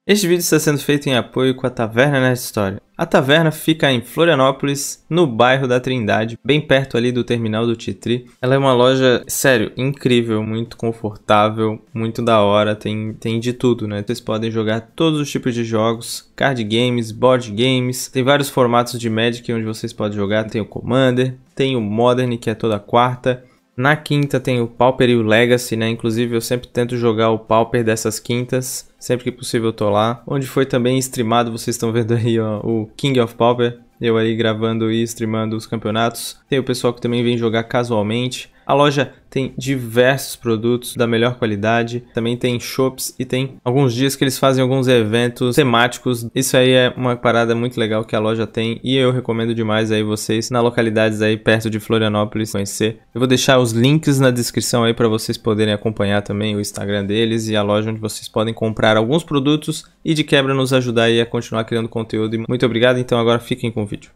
Este vídeo está sendo feito em apoio com a Taverna Nerd Story. A taverna fica em Florianópolis, no bairro da Trindade, bem perto ali do terminal do Tietri. Ela é uma loja, sério, incrível, muito confortável, muito da hora, tem de tudo, né? Vocês podem jogar todos os tipos de jogos, card games, board games, tem vários formatos de Magic onde vocês podem jogar, tem o Commander, tem o Modern, que é toda quarta. Na quinta tem o Pauper e o Legacy, né? Inclusive eu sempre tento jogar o Pauper dessas quintas. Sempre que possível eu tô lá. Onde foi também streamado, vocês estão vendo aí, ó, o King of Pauper. Eu aí gravando e streamando os campeonatos. Tem o pessoal que também vem jogar casualmente. A loja tem diversos produtos da melhor qualidade. Também tem shops e tem alguns dias que eles fazem alguns eventos temáticos. Isso aí é uma parada muito legal que a loja tem. E eu recomendo demais aí vocês na localidades aí perto de Florianópolis conhecer. Eu vou deixar os links na descrição aí para vocês poderem acompanhar também o Instagram deles e a loja onde vocês podem comprar alguns produtos e de quebra nos ajudar aí a continuar criando conteúdo. Muito obrigado, então agora fiquem com o vídeo.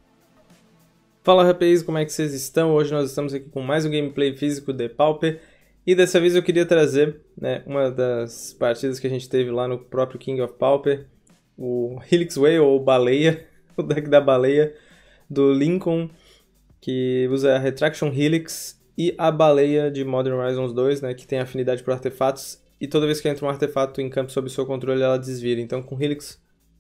Fala rapazes, como é que vocês estão? Hoje nós estamos aqui com mais um gameplay físico de Pauper e dessa vez eu queria trazer, né, uma das partidas que a gente teve lá no próprio King of Pauper, o Helix Whale ou Baleia, o deck da Baleia do Lincoln, que usa a Retraction Helix e a Baleia de Modern Horizons 2, né, que tem afinidade por artefatos e toda vez que entra um artefato em campo sob seu controle ela desvira. Então com Helix,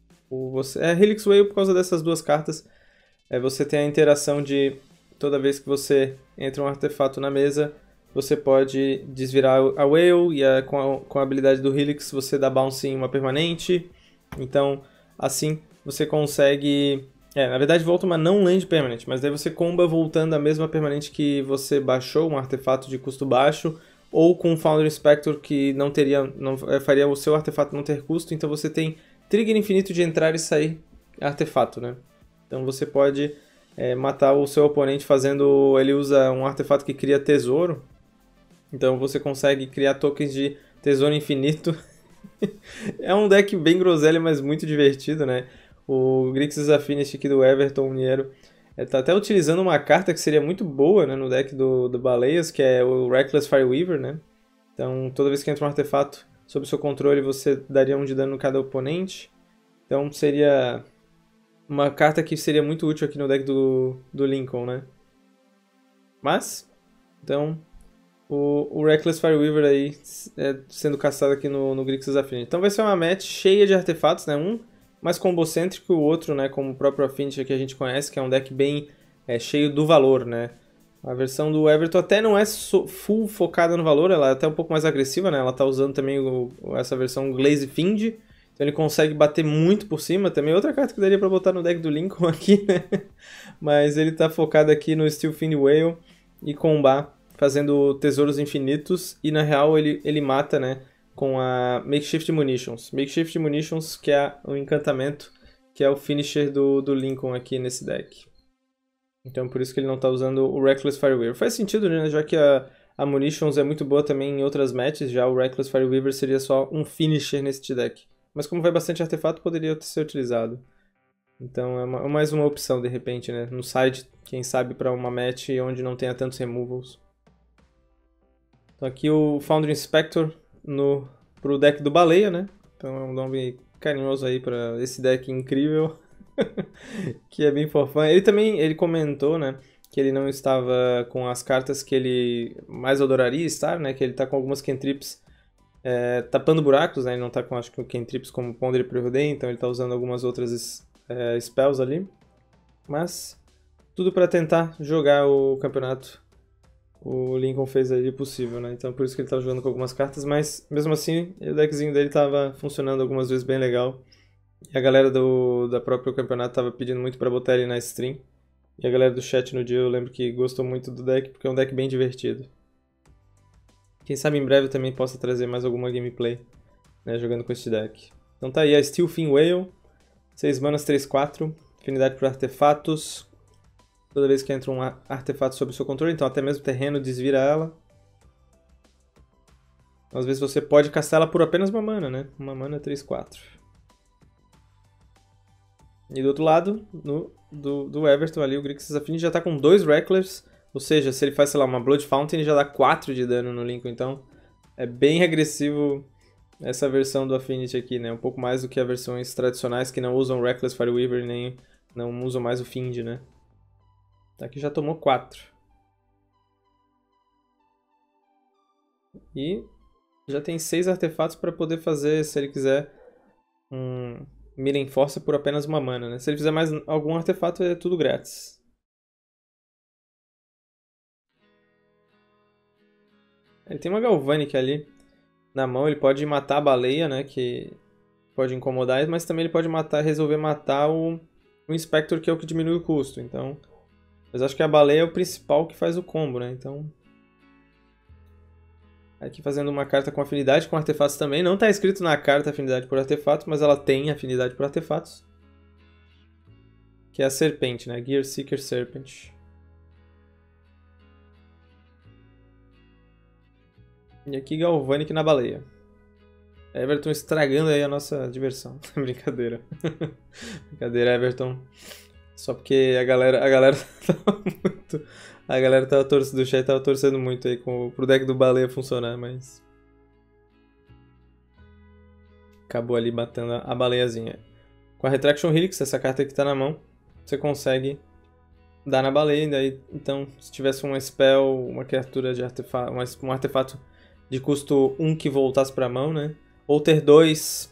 é Helix Whale por causa dessas duas cartas. Você tem a interação de toda vez que você entra um artefato na mesa, você pode desvirar a Whale e com a habilidade do Helix você dá bounce em uma permanente. Então assim você consegue... na verdade volta uma não land permanente, mas daí você comba voltando a mesma permanente que você baixou, um artefato de custo baixo, ou com um Foundry Inspector que não faria o seu artefato não ter custo, então você tem trigger infinito de entrar e sair artefato, né? Então você pode matar o seu oponente fazendo... Ele usa um artefato que cria tesouro. Então você consegue criar tokens de tesouro infinito. É um deck bem groselha, mas muito divertido, né? O Grixis Affinity aqui do Everton Niero tá até utilizando uma carta que seria muito boa, né, no deck do Baleias, que é o Reckless Fireweaver, né? Então toda vez que entra um artefato sob seu controle, você daria 1 de dano em cada oponente. Então seria... uma carta que seria muito útil aqui no deck do Lincoln, né? Mas, então, o Reckless Fireweaver aí sendo caçado aqui no Grixis Affinity. Então vai ser uma match cheia de artefatos, né? Um mais combocêntrico e o outro, né? Como o próprio Affinity que a gente conhece, que é um deck bem cheio do valor, né? A versão do Everton até não é full focada no valor, ela é até um pouco mais agressiva, né? Ela tá usando também essa versão Glaze Fiend. Então ele consegue bater muito por cima. Também outra carta que daria pra botar no deck do Lincoln aqui, né? Mas ele tá focado aqui no Steel Fiend Whale e combar, fazendo tesouros infinitos. E na real ele mata, né, com a Makeshift Munitions. Makeshift Munitions, que é o encantamento, que é o finisher do Lincoln aqui nesse deck. Então por isso que ele não tá usando o Reckless Fireweaver. Faz sentido, né? Já que a Munitions é muito boa também em outras matches, já o Reckless Fireweaver seria só um finisher nesse deck. Mas como vai bastante artefato, poderia ser utilizado. Então é mais uma opção, de repente, né? No side, quem sabe, para uma match onde não tenha tantos removals. Então aqui o Foundry Inspector pro deck do Baleia, né? Então é um nome carinhoso aí para esse deck incrível. Que é bem for fun. Ele comentou, né? Que ele não estava com as cartas que ele mais adoraria estar, né? Que ele tá com algumas cantrips tapando buracos, né? Ele não tá com, acho que, cantrips como Ponder e Preordain, então ele tá usando algumas outras spells ali. Mas tudo para tentar jogar o campeonato. O Lincoln fez aí o possível, né? Então por isso que ele tava jogando com algumas cartas, mas mesmo assim o deckzinho dele tava funcionando algumas vezes bem legal. E a galera da própria campeonato tava pedindo muito para botar ele na stream. E a galera do chat no dia eu lembro que gostou muito do deck, porque é um deck bem divertido. Quem sabe em breve eu também possa trazer mais alguma gameplay, né, jogando com este deck. Então tá aí a Steel Fiend Whale, 6 manas, 3/4, afinidade por artefatos. Toda vez que entra um artefato sob o seu controle, então até mesmo o terreno desvira ela. Então, às vezes você pode castar ela por apenas uma mana, né? Uma mana 3/4. E do outro lado, do Everton ali, o Grixis Affinity já tá com 2 Reckless. Ou seja, se ele faz, sei lá, uma Blood Fountain, ele já dá 4 de dano no Lincoln. Então, é bem agressivo essa versão do Affinity aqui, né? Um pouco mais do que as versões tradicionais que não usam Reckless Fireweaver nem não usam mais o Fiend, né? Aqui já tomou 4. E já tem 6 artefatos para poder fazer, se ele quiser, um Mirror Force por apenas uma mana, né? Se ele fizer mais algum artefato, é tudo grátis. Ele tem uma Galvanic ali na mão, ele pode matar a baleia, né? Que pode incomodar, mas também ele pode resolver matar o Inspector, que é o que diminui o custo. Então, mas acho que a baleia é o principal que faz o combo, né? Então, aqui fazendo uma carta com afinidade com artefatos também. Não está escrito na carta afinidade por artefatos, mas ela tem afinidade por artefatos. Que é a Serpente, né? Gear Seeker Serpent. E aqui Galvanic na baleia. Everton estragando aí a nossa diversão. Brincadeira. Brincadeira, Everton. Só porque a galera tava muito... A galera tava torcendo, do chat tava torcendo muito aí pro deck do baleia funcionar, mas... Acabou ali batendo a baleiazinha. Com a Retraction Helix, essa carta que tá na mão, você consegue dar na baleia. Daí, então, se tivesse um spell, uma criatura de artefato, um artefato de custo 1 que voltasse pra mão, né? Ou ter dois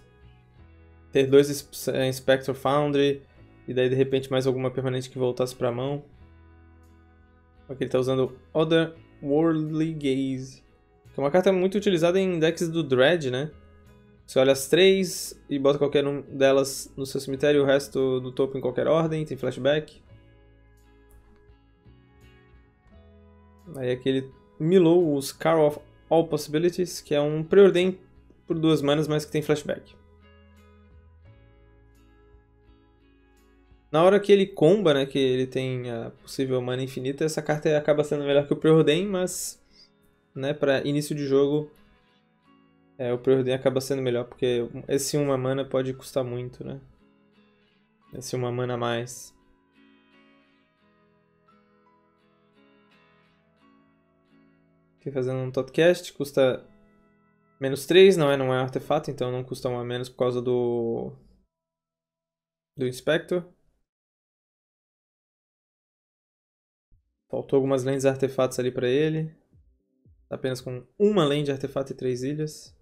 Inspector Foundry, e daí de repente mais alguma permanente que voltasse pra mão. Aqui ele tá usando Otherworldly Gaze, que é uma carta muito utilizada em decks do Dread, né? Você olha as 3 e bota qualquer uma delas no seu cemitério e o resto do topo em qualquer ordem, tem flashback. Aí aqui ele milou o Scar of All Possibilities, que é um preordem por 2 manas, mas que tem flashback. Na hora que ele comba, né, que ele tem a possível mana infinita, essa carta acaba sendo melhor que o preordem, mas, né, para início de jogo, o preordem acaba sendo melhor, porque esse 1 mana pode custar muito, né? Esse 1 mana a mais. Aqui fazendo um Totcast, custa -3, não é um artefato, então não custa 1 a menos por causa do Inspector. Faltou algumas lentes de artefatos ali pra ele. Tá apenas com uma lente de artefato e 3 ilhas.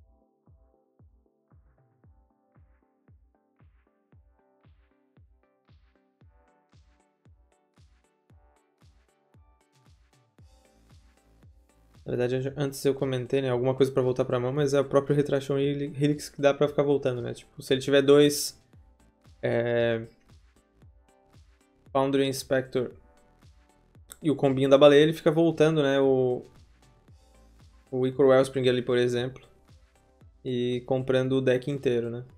Na verdade, antes eu comentei, né, alguma coisa pra voltar pra mão, mas é o próprio Retraction Helix que dá pra ficar voltando, né? Tipo, se ele tiver 2 Foundry Inspector e o combinho da baleia, ele fica voltando, né, o Ichor Wellspring ali, por exemplo, e comprando o deck inteiro, né?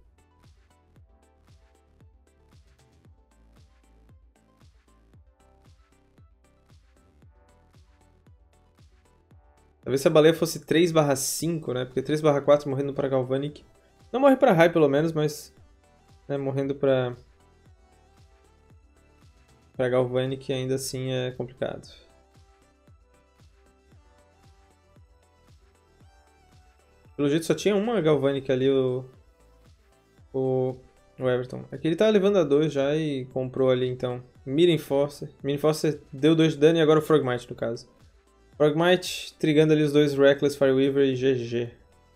Talvez se a baleia fosse 3/5, né? Porque 3/4 morrendo pra Galvanic. Não morre pra Rai, pelo menos, mas... Né, morrendo pra Galvanic ainda assim é complicado. Pelo jeito só tinha uma Galvanic ali, o Everton. Aqui ele tá levando a 2 já e comprou ali então. Mirror Force. Mirror Force deu 2 de dano e agora o Frogmite no caso. Frogmite trigando ali os 2 Reckless Fireweaver e GG.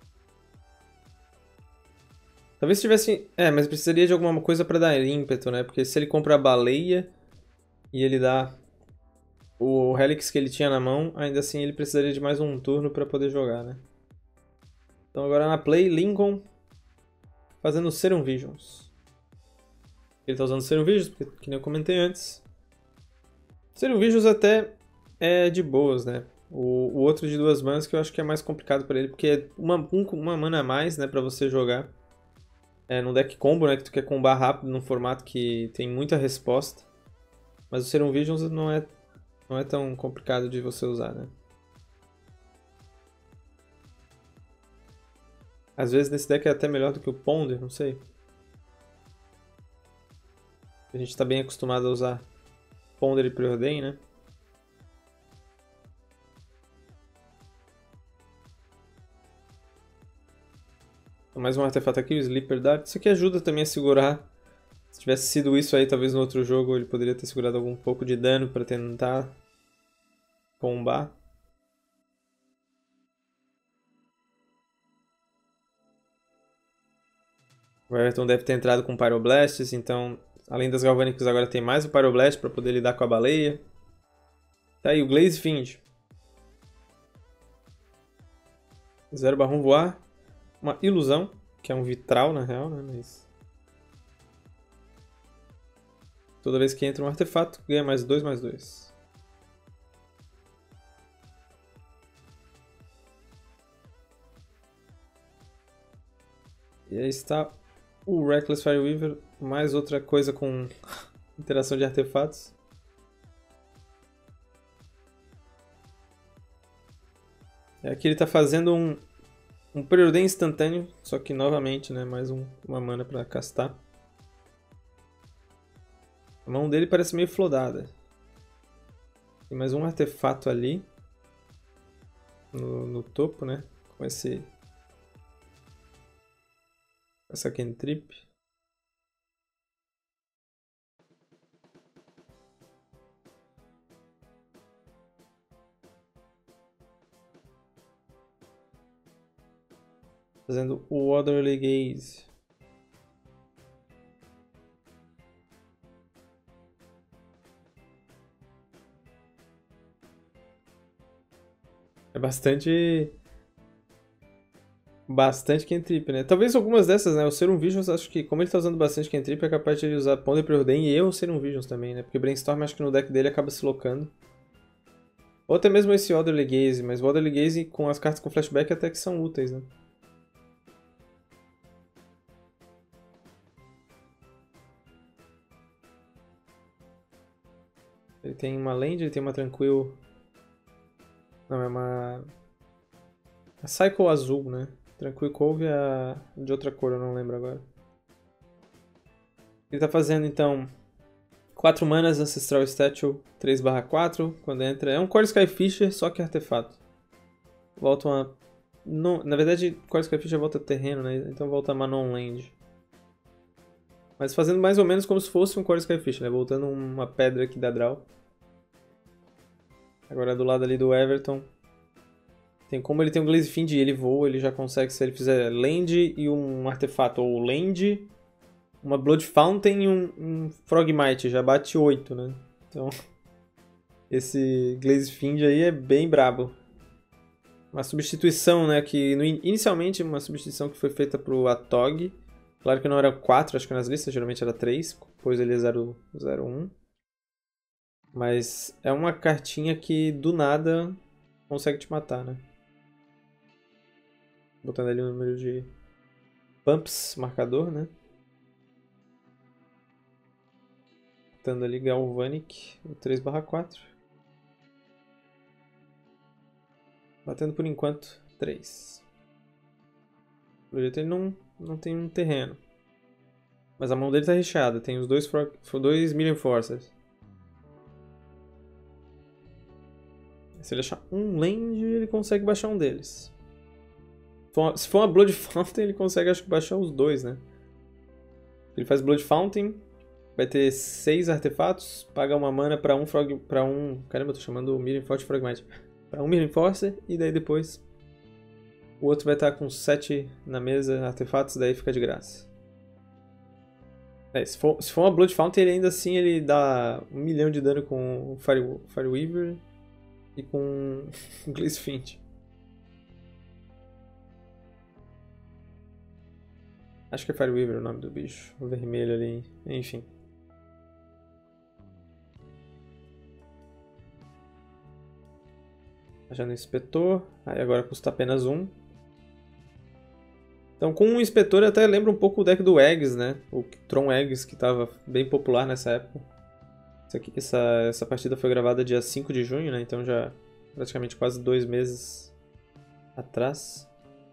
Talvez tivesse... mas precisaria de alguma coisa pra dar ímpeto, né? Porque se ele compra a baleia e ele dá o Helix que ele tinha na mão, ainda assim ele precisaria de mais um turno pra poder jogar, né? Então agora na play, Lincoln fazendo Serum Visions. Ele tá usando Serum Visions, porque, que nem eu comentei antes. Serum Visions até é de boas, né? O outro de 2 manas que eu acho que é mais complicado pra ele, porque é uma mana a mais, né, pra você jogar. Num deck combo, né, que tu quer combar rápido num formato que tem muita resposta. Mas o Serum Visions não é tão complicado de você usar, né? Às vezes nesse deck é até melhor do que o Ponder, não sei. A gente tá bem acostumado a usar Ponder e Preordain, né? Mais um artefato aqui, o Sleeper Dart. Isso aqui ajuda também a segurar. Se tivesse sido isso aí, talvez no outro jogo ele poderia ter segurado algum pouco de dano para tentar combar. O Everton deve ter entrado com Pyroblasts, então além das Galvânicas agora tem mais o Pyroblast para poder lidar com a baleia. Tá aí o Glaze Fiend. 0/1 voar. Uma ilusão, que é um vitral na real, né? Mas toda vez que entra um artefato, ganha mais 2/2. E aí está o Reckless Fireweaver, mais outra coisa com interação de artefatos. Aqui ele está fazendo um Preordain instantâneo, só que novamente, né, mais uma mana para castar. A mão dele parece meio flodada. Tem mais um artefato ali no topo, né, com essa cantrip. Fazendo o Otherly Gaze. É bastante cantrip, né? Talvez algumas dessas, né? O Serum Visions, acho que como ele tá usando bastante cantrip, é capaz de ele usar Ponder Preordain e o Serum Visions também, né? Porque Brainstorm acho que no deck dele acaba se locando. Ou até mesmo esse Otherly Gaze, mas o Otherly Gaze com as cartas com flashback até que são úteis, né? Ele tem uma land, ele tem uma Tranquil... Não, é uma... A Cycle azul, né? Tranquil Cove é a... de outra cor, eu não lembro agora. Ele tá fazendo, então... 4 manas, Ancestral Statue, 3/4. Quando entra... É um Core Skyfisher, só que artefato. Volta uma... Na verdade, Core Skyfisher volta terreno, né? Então volta Manon Land. Mas fazendo mais ou menos como se fosse um Core Skyfisher, né? Voltando uma pedra que dá draw. Agora do lado ali do Everton. Como ele tem um Glaze Fiend e ele voa, ele já consegue, se ele fizer land e um artefato, ou land, uma Blood Fountain e um Frogmite, já bate 8, né? Então, esse Glaze Fiend aí é bem brabo. Uma substituição, né, que inicialmente uma substituição que foi feita pro Atog. Claro que não era 4, acho que nas listas geralmente era 3, depois ele é 0/1. Mas é uma cartinha que do nada consegue te matar, né? Botando ali o número de pumps, marcador, né? Botando ali Galvanic, o 3/4. Batendo por enquanto 3. O projeto ele não tem um terreno. Mas a mão dele tá recheada, tem os dois Million Forces. Se ele achar um land, ele consegue baixar um deles. Se for uma Blood Fountain, ele consegue, acho que, baixar os dois, né? Ele faz Blood Fountain, vai ter 6 artefatos, paga uma mana pra um Frog... Caramba, eu tô chamando o Million Force Frogmite. Pra um Million Force, e daí depois o outro vai estar com 7 na mesa, artefatos, daí fica de graça. Se for uma Blood Fountain, ele ainda assim ele dá 1 milhão de dano com o Fireweaver e com o Glaze Fiend. Acho que é Fireweaver o nome do bicho. O vermelho ali. Enfim. Já no inspetor. Aí agora custa apenas 1. Então com um inspetor até lembra um pouco o deck do Eggs, né? O Tron Eggs, que estava bem popular nessa época. Essa partida foi gravada dia 5 de junho, né? Então já praticamente quase 2 meses atrás.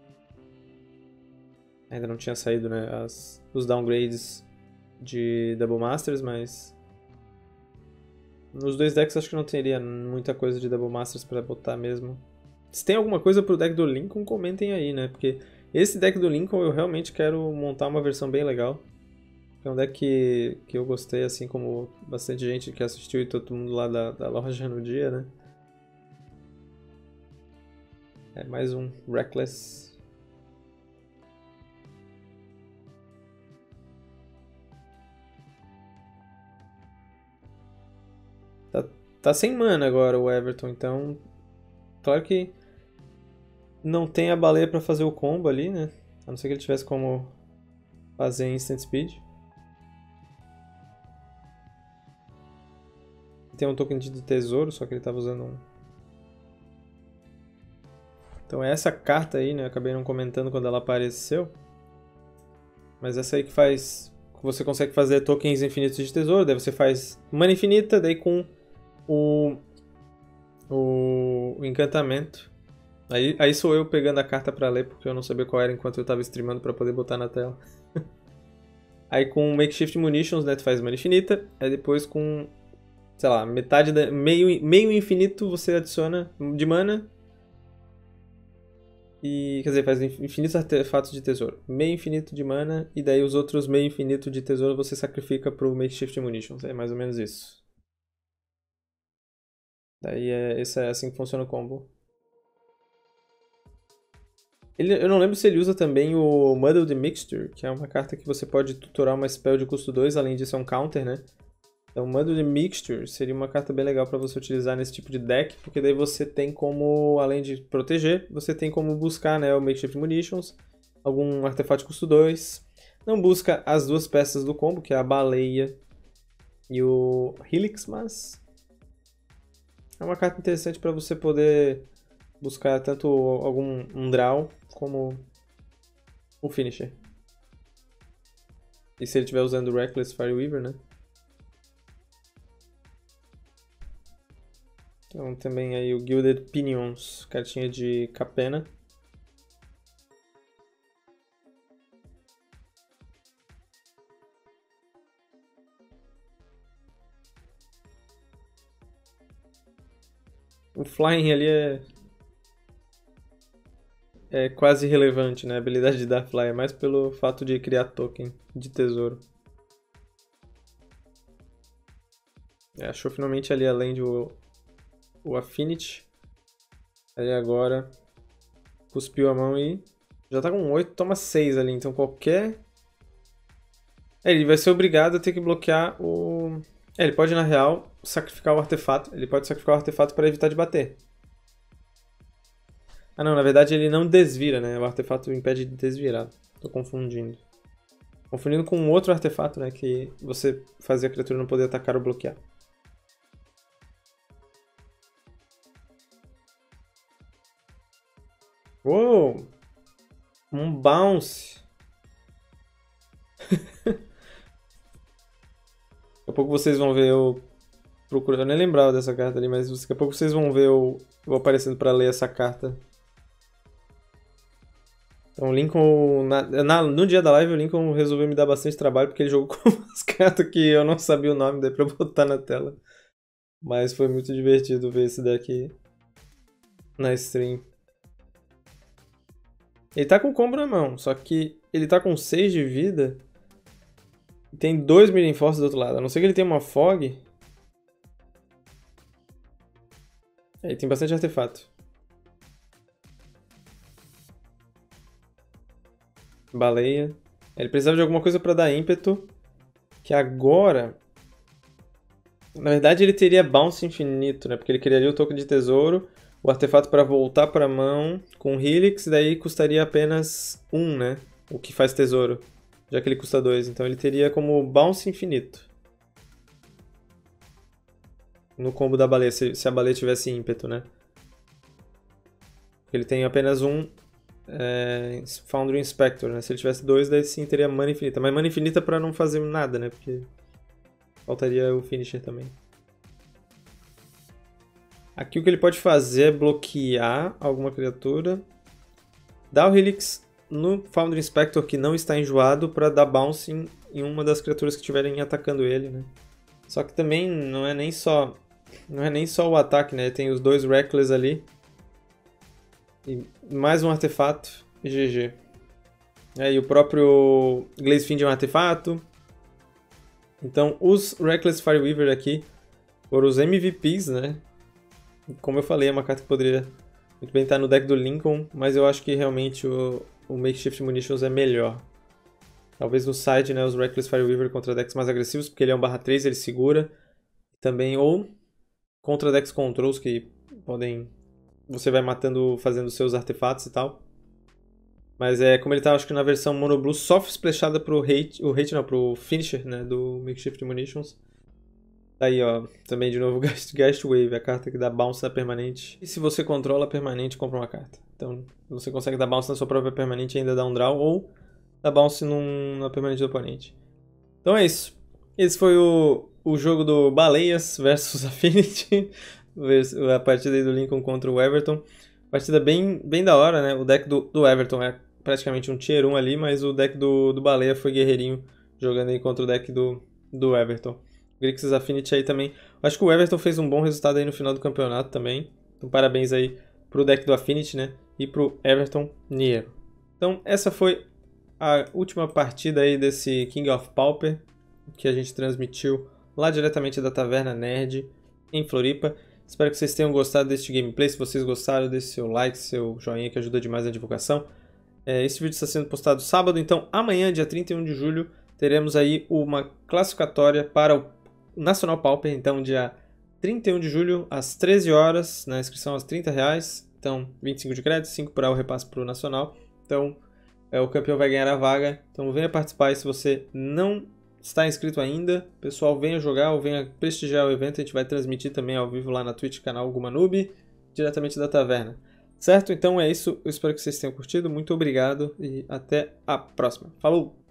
Ainda não tinha saído, né, os downgrades de Double Masters, mas nos dois decks acho que não teria muita coisa de Double Masters pra botar mesmo. Se tem alguma coisa pro deck do Lincoln, comentem aí, né, porque Esse deck do Lincoln eu realmente quero montar uma versão bem legal. É um deck que eu gostei, assim como bastante gente que assistiu e todo mundo lá da loja no dia, né? É mais um Reckless. Tá sem mana agora o Everton, então... Claro que não tem a baleia pra fazer o combo ali, né? A não ser que ele tivesse como fazer Instant Speed. Tem um token de tesouro, só que ele tava usando um. Então essa carta aí, né? Eu acabei não comentando quando ela apareceu. Mas essa aí que faz... Você consegue fazer tokens infinitos de tesouro, daí você faz mana infinita, daí com o encantamento. Aí sou eu pegando a carta pra ler, porque eu não sabia qual era enquanto eu tava streamando pra poder botar na tela. Aí com Makeshift Munitions, né, tu faz mana infinita. Aí depois com, sei lá, metade da... Meio infinito você adiciona de mana. E, quer dizer, faz infinitos artefatos de tesouro. Meio infinito de mana, e daí os outros meio infinito de tesouro você sacrifica pro Makeshift Munitions. É mais ou menos isso. Daí esse é assim que funciona o combo. Eu não lembro se ele usa também o Muddled Mixture, que é uma carta que você pode tutorar uma spell de custo 2, além disso é um counter, né? Então, Muddled Mixture seria uma carta bem legal para você utilizar nesse tipo de deck, porque daí você tem como, além de proteger, você tem como buscar, né, o Makeshift Munitions, algum artefato de custo 2. Não busca as duas peças do combo, que é a Baleia e o Helix, mas é uma carta interessante para você poder buscar tanto um draw como o finisher. E se ele estiver usando o Reckless Fireweaver, né? Então também aí o Gilded Pinions, cartinha de Capena. O Flying ali é quase irrelevante, né? A habilidade de dar Fly é mais pelo fato de criar token de tesouro. Achou finalmente ali além do o Affinity. Aí agora cuspiu a mão e já tá com 8, toma 6 ali. Então qualquer... ele vai ser obrigado a ter que bloquear o... ele pode, na real, sacrificar o artefato. Ele pode sacrificar o artefato para evitar de bater. Ah não, na verdade ele não desvira, né? O artefato impede de desvirar. Tô confundindo. Confundindo com um outro artefato, né? Que você fazia a criatura não poder atacar ou bloquear. Uou! Um bounce! Daqui a pouco vocês vão ver eu procurando. Eu nem lembrava dessa carta ali, mas daqui a pouco vocês vão ver eu aparecendo pra ler essa carta. Então o Lincoln, no dia da live, o Lincoln resolveu me dar bastante trabalho porque ele jogou com umas cartas que eu não sabia o nome, daí pra botar na tela. Mas foi muito divertido ver esse deck na stream. Ele tá com o combo na mão, só que ele tá com 6 de vida e tem 2 Mirror Force do outro lado. A não ser que ele tenha uma Fog. Aí tem bastante artefato. Baleia. Ele precisava de alguma coisa pra dar ímpeto. Que agora... na verdade ele teria bounce infinito, né? Porque ele criaria o token de tesouro, o artefato para voltar para a mão com Helix, daí custaria apenas 1, né? O que faz tesouro, já que ele custa 2. Então ele teria como bounce infinito no combo da baleia, se a baleia tivesse ímpeto, né? Ele tem apenas um Foundry Inspector, né? Se ele tivesse 2, daí sim teria mana infinita. Mas mana infinita para não fazer nada, né? Porque faltaria o finisher também. Aqui o que ele pode fazer é bloquear alguma criatura, dar o Helix no Foundry Inspector que não está enjoado para dar bounce em uma das criaturas que estiverem atacando ele, né? Só que também não é nem só o ataque, né? Tem os 2 Reckless ali e mais um artefato e GG. E o próprio Glazefiend é um artefato. Então, os Reckless Fireweaver aqui foram os MVPs, né? Como eu falei, é uma carta que poderia muito bem estar no deck do Lincoln, mas eu acho que realmente o Makeshift Munitions é melhor. Talvez no side, né, os Reckless Fireweaver contra decks mais agressivos, porque ele é um /3, ele segura. Também, ou contra decks controls, que podem... Você vai matando, fazendo seus artefatos e tal. Mas como ele tá, acho que na versão Mono Blue, soft splashada pro pro Finisher, né, do Makeshift Munitions. Tá aí, ó, também de novo Gast Wave, a carta que dá bounce na permanente. E se você controla a permanente, compra uma carta. Então, você consegue dar bounce na sua própria permanente e ainda dar um draw, ou dar bounce na permanente do oponente. Então é isso. Esse foi o jogo do Baleias versus Affinity. A partida aí do Lincoln contra o Everton. Partida bem da hora, né? O deck do Everton é praticamente um tier 1 ali, mas o deck do Baleia foi guerreirinho jogando aí contra o deck do Everton. Grixis Affinity aí também. Acho que o Everton fez um bom resultado aí no final do campeonato também. Então parabéns aí pro deck do Affinity, né? E pro Everton Niero. Então essa foi a última partida aí desse King of Pauper que a gente transmitiu lá diretamente da Taverna Nerd em Floripa. Espero que vocês tenham gostado deste gameplay. Se vocês gostaram, deixe seu like, seu joinha, que ajuda demais na divulgação. Esse vídeo está sendo postado sábado, então amanhã, dia 31 de julho, teremos aí uma classificatória para o Nacional Pauper. Então, dia 31 de julho, às 13 horas, na inscrição aos R$30. Então, 25 de crédito, 5 para o repasse para o Nacional. Então, o campeão vai ganhar a vaga. Então, venha participar. E se você não está inscrito ainda, pessoal, venha jogar ou venha prestigiar o evento. A gente vai transmitir também ao vivo lá na Twitch, canal Gumanube, diretamente da taverna. Certo? Então é isso. Eu espero que vocês tenham curtido. Muito obrigado e até a próxima. Falou!